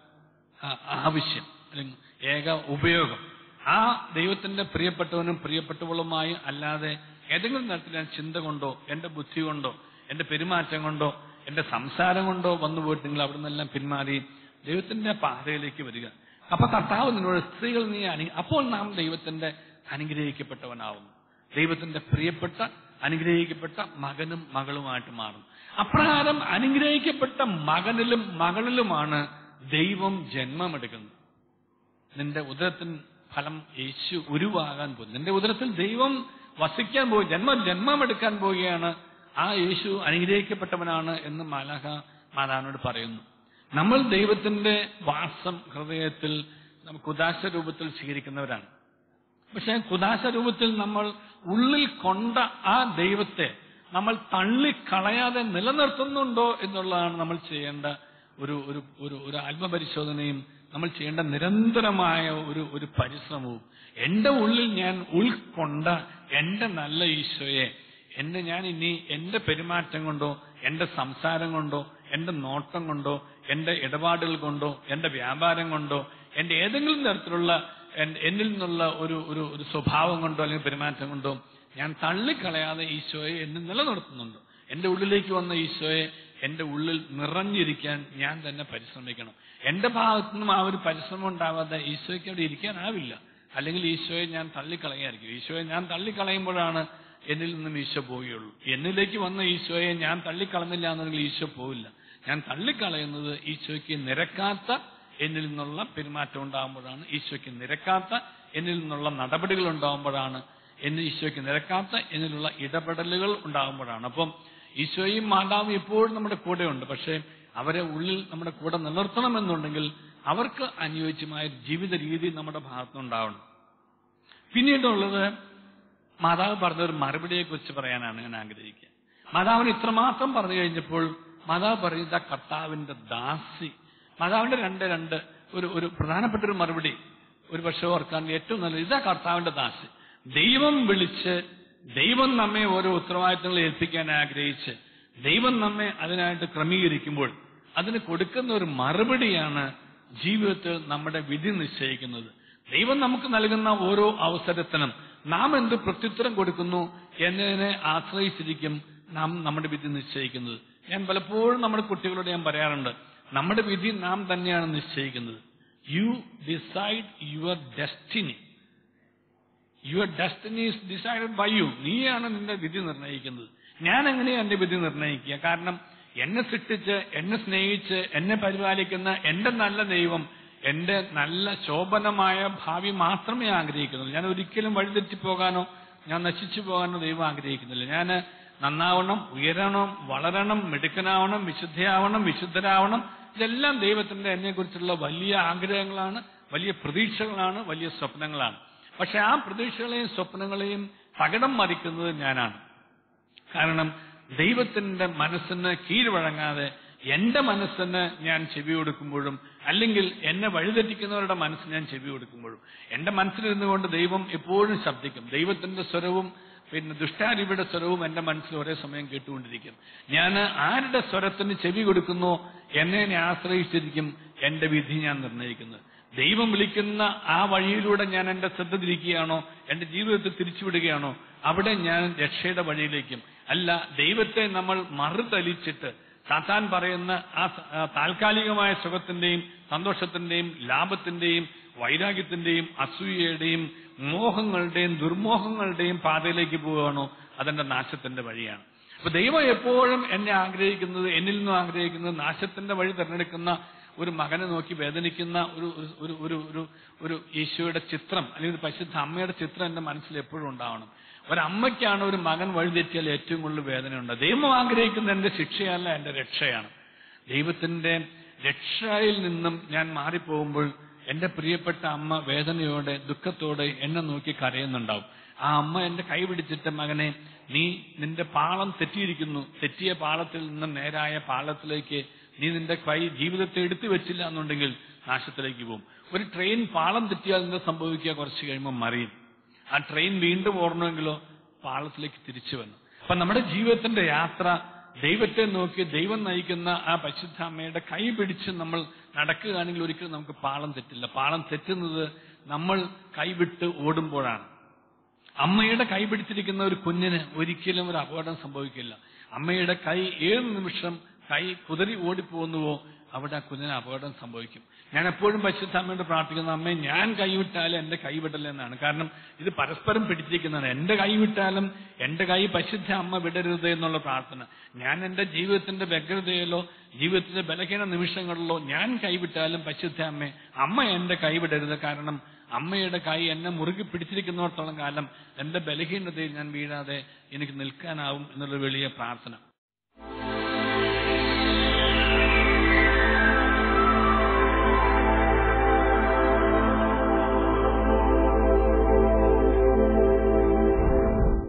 ആവശ്യം അല്ലെങ്കിൽ ഏക ഉപയോഗം. ആ ദൈവത്തിന്റെ പ്രിയപ്പെട്ടവനും പ്രിയപ്പെട്ടവളുമായി അല്ലാതെ ഏതെങ്കിലും തരത്തിൽ ഞാൻ ചിന്ത കൊണ്ടോ എന്റെ ബുദ്ധി കൊണ്ടോ എന്റെ പെരുമാറ്റം കൊണ്ടോ എന്റെ സംസാരം കൊണ്ടോ വന്നു പോയിട്ടെങ്കിൽ അവിടെ നിന്നെല്ലാം പിന്മാറി ദൈവത്തിന്റെ പാതയിലേക്ക് വരിക. അപ്പൊ കർത്താവ് നിന്നോട് സ്ത്രീകൾ നീ അനു അപ്പോൾ നാം ദൈവത്തിന്റെ അനുഗ്രഹിക്കപ്പെട്ടവനാവുന്നു. ദൈവത്തിന്റെ പ്രിയപ്പെട്ട അനുഗ്രഹിക്കപ്പെട്ട മകനും മകളുമായിട്ട് മാറും. അപ്രകാരം അനുഗ്രഹിക്കപ്പെട്ട മകനിലും മകളിലുമാണ് ദൈവം ജന്മമെടുക്കുന്നത്. നിന്റെ ഉദരത്തിന് ഫലം യേശു ഉരുവാകാൻ പോകുന്നു. നിന്റെ ഉദരത്തിൽ ദൈവം വസിക്കാൻ പോയി ജന്മ ജന്മമെടുക്കാൻ പോവുകയാണ്. ആ യേശു അനുഗ്രഹിക്കപ്പെട്ടവനാണ് എന്ന് മാലാഖ മാതാവിനോട് പറയുന്നു. നമ്മൾ ദൈവത്തിന്റെ വാസം ഹൃദയത്തിൽ നമുക്ക് ഉദാശ രൂപത്തിൽ സ്വീകരിക്കുന്നവരാണ്. പക്ഷെ കുദാശ രൂപത്തിൽ നമ്മൾ ഉള്ളിൽ കൊണ്ട ആ ദൈവത്തെ നമ്മൾ തള്ളിക്കളയാതെ നിലനിർത്തുന്നുണ്ടോ എന്നുള്ളതാണ് നമ്മൾ ചെയ്യേണ്ട ഒരു ഒരു ഒരു ആത്മപരിശോധനയും നമ്മൾ ചെയ്യേണ്ട നിരന്തരമായ ഒരു ഒരു പരിശ്രമവും. എന്റെ ഉള്ളിൽ ഞാൻ ഉൾക്കൊണ്ട എന്റെ നല്ല ഈശോയെ എന്നെ ഞാൻ ഇനി എന്റെ പെരുമാറ്റം കൊണ്ടോ എന്റെ സംസാരം കൊണ്ടോ എന്റെ നോട്ടം കൊണ്ടോ എന്റെ ഇടപാടുകൾ കൊണ്ടോ എന്റെ വ്യാപാരം കൊണ്ടോ എന്റെ ഏതെങ്കിലും തരത്തിലുള്ള എന്നിൽ നിന്നുള്ള ഒരു ഒരു ഒരു സ്വഭാവം കൊണ്ടോ അല്ലെങ്കിൽ പെരുമാറ്റം കൊണ്ടോ ഞാൻ തള്ളിക്കളയാതെ ഈശോയെ എന്നെ നിലനിർത്തുന്നുണ്ടോ? എന്റെ ഉള്ളിലേക്ക് വന്ന ഈശോയെ എന്റെ ഉള്ളിൽ നിറഞ്ഞിരിക്കാൻ ഞാൻ തന്നെ പരിശ്രമിക്കണം. എന്റെ ഭാഗത്തു നിന്നും ആ ഒരു പരിശ്രമം ഉണ്ടാവാതെ ഈശോയ്ക്ക് അവിടെ ഇരിക്കാനാവില്ല. അല്ലെങ്കിൽ ഈശോയെ ഞാൻ തള്ളിക്കളയായിരിക്കും. ഈശോയെ ഞാൻ തള്ളിക്കളയുമ്പോഴാണ് എന്നിൽ നിന്നും ഈശോ പോവുകയുള്ളൂ. എന്നിലേക്ക് വന്ന ഈശോയെ ഞാൻ തള്ളിക്കളഞ്ഞില്ല എന്നുണ്ടെങ്കിൽ ഈശോ പോവില്ല. ഞാൻ തള്ളിക്കളയുന്നത് ഈശോയ്ക്ക് നിരക്കാത്ത എന്നിൽ നിന്നുള്ള പെരുമാറ്റം ഉണ്ടാകുമ്പോഴാണ്, ഈശോയ്ക്ക് നിരക്കാത്ത എന്നിൽ നിന്നുള്ള നടപടികൾ ഉണ്ടാകുമ്പോഴാണ്, എന്ന് ഈശോയ്ക്ക് നിരക്കാത്ത എന്നിലുള്ള ഇടപെടലുകൾ ഉണ്ടാകുമ്പോഴാണ്. അപ്പം ഈശോയും മാതാവും എപ്പോഴും നമ്മുടെ കൂടെയുണ്ട്. പക്ഷെ അവരെ ഉള്ളിൽ നമ്മുടെ കൂടെ നിലനിർത്തണമെന്നുണ്ടെങ്കിൽ അവർക്ക് അനുയോജ്യമായ ജീവിത രീതി നമ്മുടെ ഭാഗത്തുനിന്നുണ്ടാവണം. പിന്നീടുള്ളത് മാതാവ് പറഞ്ഞൊരു മറുപടിയെ കുറിച്ച് പറയാനാണ് ഞാൻ ആഗ്രഹിക്കുക. മാതാവിന് ഇത്രമാത്രം പറഞ്ഞു കഴിഞ്ഞപ്പോൾ മാതാവ് പറയുന്ന കർത്താവിന്റെ ദാസി. മാതാവിന്റെ രണ്ട് രണ്ട് ഒരു ഒരു പ്രധാനപ്പെട്ട ഒരു മറുപടി ഒരു പക്ഷേ ഓർക്കാൻ ഏറ്റവും നല്ലത് ഇതാ കർത്താവിന്റെ ദാസി. ദൈവം വിളിച്ച് ദൈവം നമ്മെ ഓരോ ഉത്തരവാദിത്തങ്ങൾ ഏൽപ്പിക്കാൻ ആഗ്രഹിച്ച് ദൈവം നമ്മെ അതിനായിട്ട് ക്രമീകരിക്കുമ്പോൾ അതിന് കൊടുക്കുന്ന ഒരു മറുപടിയാണ് ജീവിതത്തിൽ നമ്മുടെ വിധി നിശ്ചയിക്കുന്നത്. ദൈവം നമുക്ക് നൽകുന്ന ഓരോ അവസരത്തിനും നാം എന്ത് പ്രത്യുത്തരം കൊടുക്കുന്നു എന്നതിനെ ആശ്രയിച്ചിരിക്കും നാം നമ്മുടെ വിധി നിശ്ചയിക്കുന്നത്. ഞാൻ പലപ്പോഴും നമ്മുടെ കുട്ടികളോട് ഞാൻ പറയാറുണ്ട്, നമ്മുടെ വിധി നാം തന്നെയാണ് നിശ്ചയിക്കുന്നത്. You decide your destiny. Your destiny is decided by you. നീയാണ് നിന്റെ വിധി നിർണ്ണയിക്കുന്നത്. ഞാൻ എങ്ങനെയാണ് എന്റെ വിധി നിർണ്ണയിക്കുക? കാരണം എന്നെ സൃഷ്ടിച്ച് എന്നെ സ്നേഹിച്ച് എന്നെ പരിപാലിക്കുന്ന എന്റെ നല്ല ദൈവം എന്റെ നല്ല ശോഭനമായ ഭാവി മാത്രമേ ആഗ്രഹിക്കുന്നുള്ളൂ. ഞാൻ ഒരിക്കലും വഴിതെറ്റിപ്പോകാനോ ഞാൻ നശിച്ചു പോകാനോ ദൈവം ആഗ്രഹിക്കുന്നില്ല. ഞാൻ നന്നാവണം, ഉയരണം, വളരണം, മിടുക്കനാവണം, വിശുദ്ധയാവണം, വിശുദ്ധരാവണം. ഇതെല്ലാം ദൈവത്തിന്റെ എന്നെ കുറിച്ചുള്ള വലിയ ആഗ്രഹങ്ങളാണ്, വലിയ പ്രതീക്ഷകളാണ്, വലിയ സ്വപ്നങ്ങളാണ്. പക്ഷെ ആ പ്രതീക്ഷകളെയും സ്വപ്നങ്ങളെയും പകടം മറിക്കുന്നത് ഞാനാണ്. കാരണം ദൈവത്തിന്റെ മനസ്സിന് കീഴ്വഴങ്ങാതെ എന്റെ മനസ്സിന് ഞാൻ ചെവി കൊടുക്കുമ്പോഴും അല്ലെങ്കിൽ എന്നെ വഴിതെറ്റിക്കുന്നവരുടെ മനസ്സിന് ഞാൻ ചെവി കൊടുക്കുമ്പോഴും എന്റെ മനസ്സിലിരുന്നുകൊണ്ട് ദൈവം എപ്പോഴും ശബ്ദിക്കും. ദൈവത്തിന്റെ സ്വരവും പിന്നെ ദുഷ്ടാരൂപിയുടെ സ്വരവും എന്റെ മനസ്സിൽ ഒരേ സമയം കേട്ടുകൊണ്ടിരിക്കും. ഞാൻ ആരുടെ സ്വരത്തിന് ചെവി കൊടുക്കുന്നോ എന്നെ ആശ്രയിച്ചിരിക്കും എന്റെ വിധി ഞാൻ നിർണ്ണയിക്കുന്നത്. ദൈവം വിളിക്കുന്ന ആ വഴിയിലൂടെ ഞാൻ എന്റെ ശ്രദ്ധ തിരിക്കുകയാണോ, എന്റെ ജീവിതത്തെ തിരിച്ചുവിടുകയാണോ, അവിടെ ഞാൻ രക്ഷയുടെ വഴിയിലേക്കും. അല്ല, ദൈവത്തെ നമ്മൾ മറുതലിച്ചിട്ട് സാത്താൻ പറയുന്ന ആ താൽക്കാലികമായ സുഖത്തിന്റെയും സന്തോഷത്തിന്റെയും ലാഭത്തിന്റെയും വൈരാഗ്യത്തിന്റെയും അസൂയയുടെയും മോഹങ്ങളുടെയും ദുർമോഹങ്ങളുടെയും പാതയിലേക്ക് പോവുകയാണോ, അതെന്റെ നാശത്തിന്റെ വഴിയാണ്. അപ്പൊ ദൈവം എപ്പോഴും എന്നെ ആഗ്രഹിക്കുന്നത്, എന്നിൽ നിന്നും ആഗ്രഹിക്കുന്നത് നാശത്തിന്റെ വഴി തിരഞ്ഞെടുക്കുന്ന ഒരു മകനെ നോക്കി വേദനിക്കുന്ന ഒരു ഒരു ഒരു ഒരു ഒരു ഈശോയുടെ ചിത്രം അല്ലെങ്കിൽ ഒരു പരിശുദ്ധ അമ്മയുടെ ചിത്രം എന്റെ മനസ്സിൽ എപ്പോഴും ഉണ്ടാവണം. ഒരമ്മയ്ക്കാണ് ഒരു മകൻ വഴിതെറ്റിയാൽ ഏറ്റവും കൂടുതൽ വേദനയുണ്ട്. ദൈവം ആഗ്രഹിക്കുന്ന എന്റെ ശിക്ഷയല്ല, എന്റെ രക്ഷയാണ്. ദൈവത്തിന്റെ രക്ഷയിൽ നിന്നും ഞാൻ മാറിപ്പോകുമ്പോൾ എന്റെ പ്രിയപ്പെട്ട അമ്മ വേദനയോടെ ദുഃഖത്തോടെ എന്നെ നോക്കി കരയുന്നുണ്ടാവും. ആ അമ്മ എന്റെ കൈ പിടിച്ചിട്ട്, മകനെ, നീ നിന്റെ പാളം തെറ്റിയിരിക്കുന്നു, തെറ്റിയ പാളത്തിൽ നിന്നും നേരായ പാളത്തിലേക്ക് നീ നിന്റെ കൈ ജീവിതത്തെ എടുത്തു വെച്ചില്ല എന്നുണ്ടെങ്കിൽ നാശത്തിലേക്ക് പോകും. ഒരു ട്രെയിൻ പാളം തെറ്റിയാൽ എന്താ സംഭവിക്കുക? കുറച്ച് കഴിയുമ്പോൾ മറിയും. ആ ട്രെയിൻ വീണ്ടും ഓടണമെങ്കിലോ പാളത്തിലേക്ക് തിരിച്ചു വന്നു. അപ്പൊ നമ്മുടെ ജീവിതത്തിന്റെ യാത്ര ദൈവത്തെ നോക്കി ദൈവം നയിക്കുന്ന ആ പരിശുദ്ധ അമ്മയുടെ കൈ പിടിച്ച് നമ്മൾ നടക്കുകയാണെങ്കിൽ ഒരിക്കലും നമുക്ക് പാളം തെറ്റില്ല. പാളം തെറ്റുന്നത് നമ്മൾ കൈവിട്ട് ഓടുമ്പോഴാണ്. അമ്മയുടെ കൈ പിടിച്ചിരിക്കുന്ന ഒരു കുഞ്ഞിന് ഒരിക്കലും ഒരു അപകടം സംഭവിക്കില്ല. അമ്മയുടെ കൈ ഏത് നിമിഷം കൈ കുതറി ഓടിപ്പോകുന്നുവോ അവിടെ ആ കുഞ്ഞിന് അപകടം സംഭവിക്കും. ഞാൻ എപ്പോഴും പരിശുദ്ധ അമ്മയോട് പ്രാർത്ഥിക്കുന്ന, അമ്മയെ ഞാൻ കൈവിട്ടാലും എന്റെ കൈവിടല്ലേ എന്നാണ്. കാരണം ഇത് പരസ്പരം പിടിച്ചിരിക്കുന്നതാണ്. എന്റെ കൈവിട്ടാലും എന്റെ കൈ പരിശുദ്ധ അമ്മ വിടരുത് എന്നുള്ള പ്രാർത്ഥന. ഞാൻ എന്റെ ജീവിതത്തിന്റെ വ്യഗ്രതയിലോ ജീവിതത്തിന്റെ ബലഹീന നിമിഷങ്ങളിലോ ഞാൻ കൈവിട്ടാലും പരിശുദ്ധ അമ്മേ, അമ്മ എന്റെ കൈവിടരുത്. കാരണം അമ്മയുടെ കൈ എന്നെ മുറുകി പിടിച്ചിരിക്കുന്നിടത്തോളം കാലം എന്റെ ബലഹീനതയിൽ ഞാൻ വീഴാതെ എനിക്ക് നിൽക്കാനാവും എന്നുള്ള വലിയ പ്രാർത്ഥന.